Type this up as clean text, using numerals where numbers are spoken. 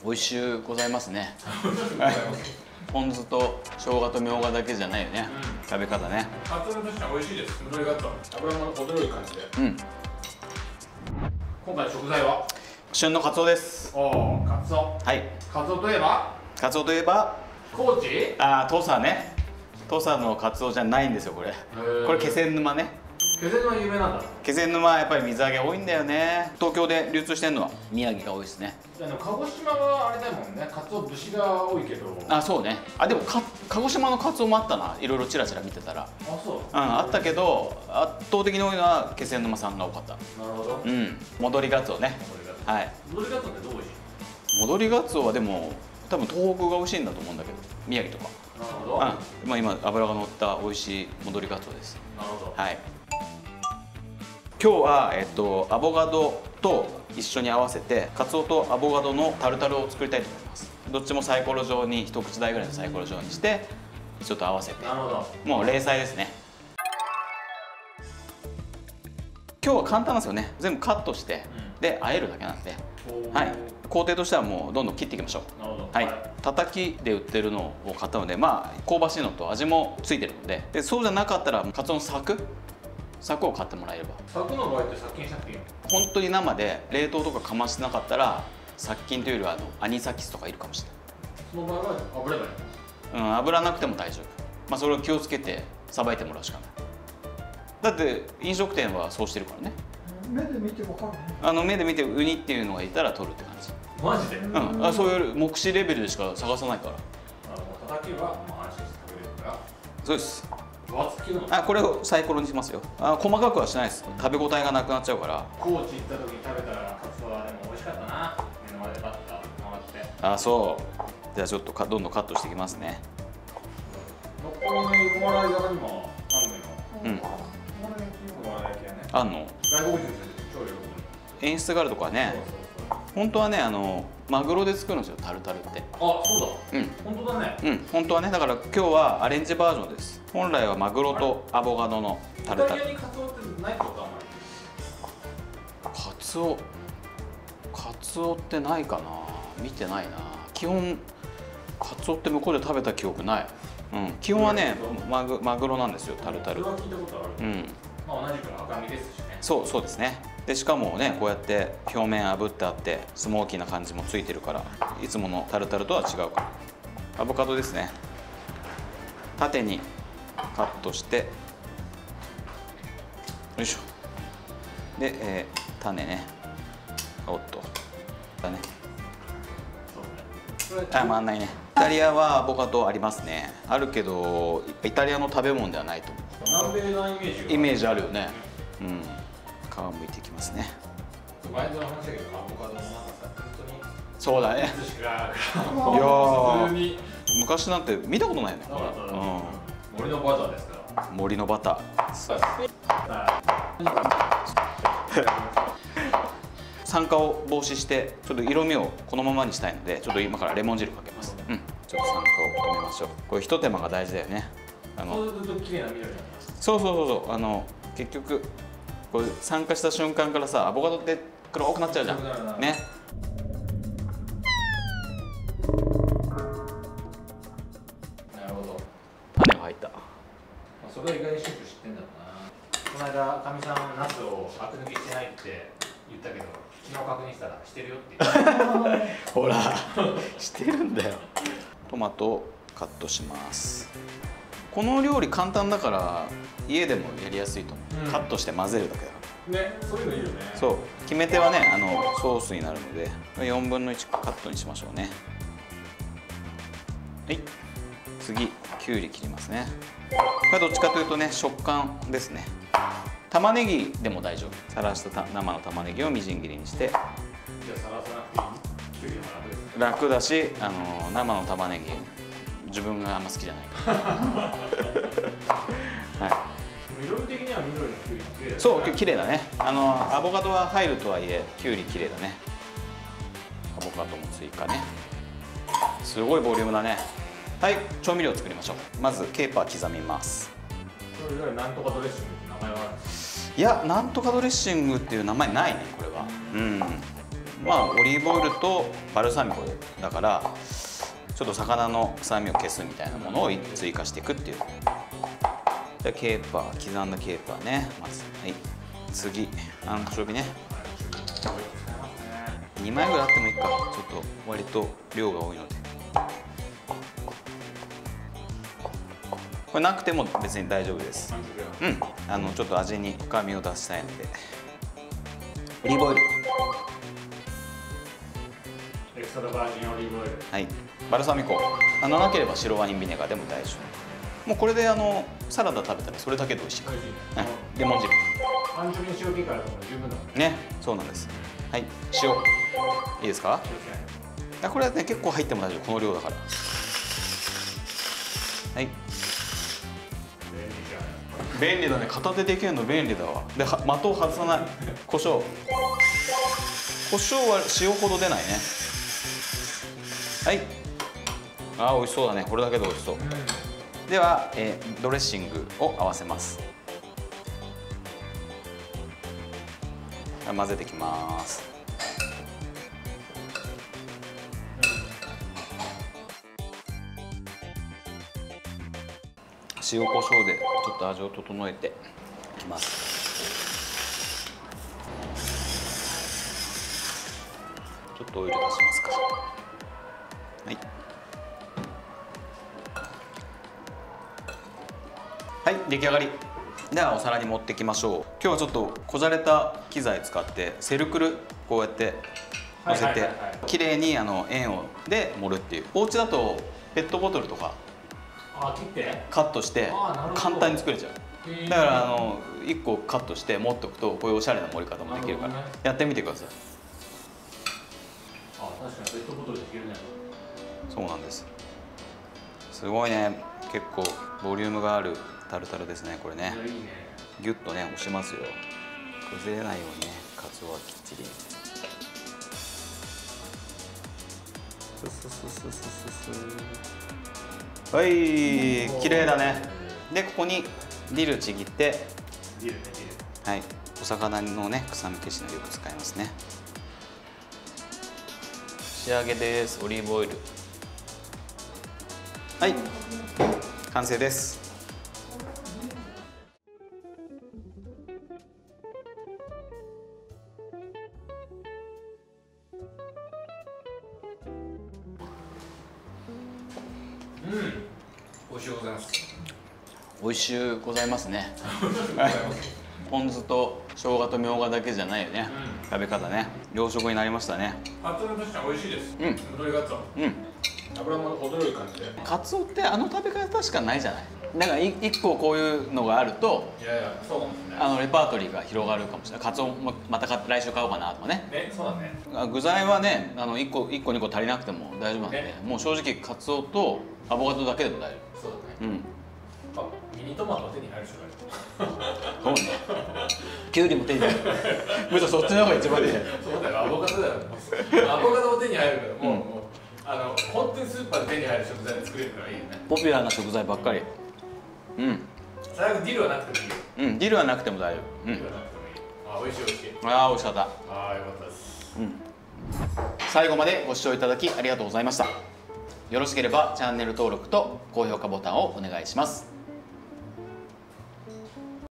美味しゅうございますね。ポン酢と生姜とみょうがだけじゃないよね、食べ方ね。 カツオとしては美味しいです。戻りがと油も程よい感じで。今回の食材は旬のカツオです。 おお、カツオ。 はい。 カツオといえば高知？ ああ、土佐ね。土佐のカツオじゃないんですよ、これ。これ気仙沼ね。 気仙沼有名なんだ。 気仙沼はやっぱり水揚げ多いんだよね。東京で流通してるのは宮城が多いですね。 鹿児島はあれだもんね、カツオ節が多いけど。 あ、そうね。あ、でも鹿児島のカツオもあったな。いろいろチラチラ見てたら。 あ、そう。 あったけど圧倒的に多いのは気仙沼さんが多かった。 なるほど。 戻りガツオね。はい。 戻りガツオってどう美味しい？ 戻りガツオはでも多分東北が美味しいんだと思うんだけど、宮城とか。 なるほど。 まあ今脂が乗った美味しい戻りガツオです。 なるほど。 はい。今日はアボカドと一緒に合わせてカツオとアボカドのタルタルを作りたいと思います。どっちもサイコロ状に一口大ぐらいのサイコロ状にしてちょっと合わせて。 なるほど。 もう冷菜ですね。今日は簡単なんですよね。全部カットして、で和えるだけなんで、はい、工程としてはもうどんどん切っていきましょう。 なるほど。 はい、叩きで売ってるのを買ったので、まあ香ばしいのと味もついてるので、そうじゃなかったらカツオの柵を買ってもらえれば。 柵の場合って殺菌しなくていいの？ 本当に生で冷凍とかかましてなかったら殺菌というよりはアニサキスとかいるかもしれない。 その場合は油がいいの？ 油なくても大丈夫。まあそれを気をつけてさばいてもらうしかない。だって飲食店はそうしてるからね。 目で見てわかる？ 目で見てウニっていうのがいたら取るって感じ。 マジで？ そういう目視レベルでしか探さないから。 叩きはもう安心して食べれるから。 そうです。 分厚くの？ これをサイコロにしますよ。細かくはしないです。食べ応えがなくなっちゃうから。 高知行った時に食べたらカツオはでも美味しかったな。目の前でバッタ回って。 あ、そう。じゃあちょっとどんどんカットしていきますね。 六本木の芋洗い坂にもあんのよ。芋洗い焼き屋ね。 あんの？ 外国人連れて超喜ぶ。 演出があるとかね。本当はね、マグロで作るんですよ、タルタルって。 あ、そうだ。本当だね。 本当はね。だから今日はアレンジバージョンです。本来はマグロとアボカドのタルタル。 イタリアにカツオってないってこと？あんまり。 カツオってないかな。見てないな。基本カツオって向こうで食べた記憶ない。基本はね、マグロなんですよ、タルタル。 それは聞いたことある。まあ同じく赤身ですしね。そうですね。でしかもね、こうやって表面炙ってあってスモーキーな感じもついてるから、いつものタルタルとは違うから。アボカドですね。縦にカットして、よいしょ。で、種ね。おっとだね。回んないね。イタリアはアボカドありますね。あるけどイタリアの食べ物ではないと思う。 南米のイメージあるよね。皮むいていきますね。 前の話だけど、アボカドのなんかさ、本当にそうだね。いや昔なんて見たことないよね。 森のバターですから。 森のバター。酸化を防止してちょっと色味をこのままにしたいので、ちょっと今からレモン汁かけます。ちょっと酸化を止めましょう。これ一手間が大事だよね。 そうすると綺麗な緑になります。 そう結局これ酸化した瞬間からさ、アボカドって黒くなっちゃうじゃんね。 なるほど。 種が入った。 それは意外にシェフ知ってんだろうな。この間かみさんナスをアク抜きしてないって言ったけど、昨日確認したらしてるよって言って。 ほらしてるんだよ。トマトをカットします。この料理簡単だから家でもやりやすいと思う。カットして混ぜるだけだから。 ね、そういうのいいよね。 そう、決め手はね、ソースになるので4分の1カットにしましょうね。はい、次きゅうり切りますね。これどっちかというとね、食感ですね。玉ねぎでも大丈夫。さらした生の玉ねぎをみじん切りにして。 じゃあさらさなくていい？きゅうりも楽です。 楽だし、生の玉ねぎ自分があんま好きじゃないはい。 色的には緑のきゅうり綺麗だね。 そう、綺麗だね。アボカドは入るとはいえきゅうり綺麗だね。アボカドも追加ね。すごいボリュームだね。はい、調味料を作りましょう。まずケーパー刻みます。 それ以外なんとかドレッシングって名前はあるんですか？ いや、なんとかドレッシングっていう名前ないね、これは。 まあオリーブオイルとバルサミコだからちょっと魚の臭みを消すみたいなものを追加していくっていう。じゃあケーパー、刻んだケーパーね、まず。はい、次アンチョビね。2枚ぐらいあってもいいか。ちょっと割と量が多いので。これなくても別に大丈夫です。うん、ちょっと味に深みを出したいので。オリーブオイル。 エクストラバージンオリーブオイル。 はい。バルサミコ。なければ白ワインビネガーでも大丈夫。もうこれでサラダ食べたらそれだけで美味しいから。レモン汁。 アンチョビに塩気から十分だもんね。そうなんです。はい。塩。いいですか？これはね結構入っても大丈夫。この量だから。はい。便利だね。片手できるの便利だわ。で、的を外さない。胡椒。胡椒は塩ほど出ないね。はい。あー、美味しそうだね。これだけで美味しそう。では、ドレッシングを合わせます。混ぜていきます。塩コショウでちょっと味を整えていきます。ちょっとオイル出しますか。はいはい、出来上がり。ではお皿に盛っていきましょう。今日はちょっとこじゃれた機材使ってセルクルこうやって乗せて綺麗に円をで盛るっていう。お家だとペットボトルとか切ってカットして簡単に作れちゃう。だから1個カットして持っておくとこういうおしゃれな盛り方もできるから、やってみてください。 確かにペットボトルできるね。 そうなんです。すごいね。結構ボリュームがあるタルタルですね。これねギュッとね押しますよ。崩れないようにねカツオはきっちり。はい、綺麗だね。でここにディルちぎって、はい、お魚のね臭み消しのよく使いますね。仕上げです。オリーブオイル。はい、完成です。 美味しゅうございます。 美味しゅうございますね。ポン酢と生姜とみょうがだけじゃないよね。食べ方ね。洋食になりましたね。 カツオとしては美味しいです。戻りガツオ。油も程よい感じで。 カツオって食べ方しかないじゃない。だから一個こういうのがあると、 そうかもしれない。 レパートリーが広がるかもしれない。カツオもまた来週買おうかなとかね。 そうだね。 具材はね、1個2個足りなくても大丈夫なんで、もう正直カツオとアボカドだけでも大丈夫。 そうだね。ミニトマトは手に入るしかない。 そうね。キュウリも手に入る。むしろそっちの方が一番いい。 そうだよ、アボカドだよ。アボカドも手に入るから、もう本当にスーパーで手に入る食材で作れるからいいよね。 ポピュラーな食材ばっかり。 最後ディルはなくてもいいよ。 ディルはなくても大丈夫。 ディルはなくてもいい。美味しい美味しい。 美味しかった。 よかったです。 最後までご視聴いただきありがとうございました。よろしければチャンネル登録と高評価ボタンをお願いします。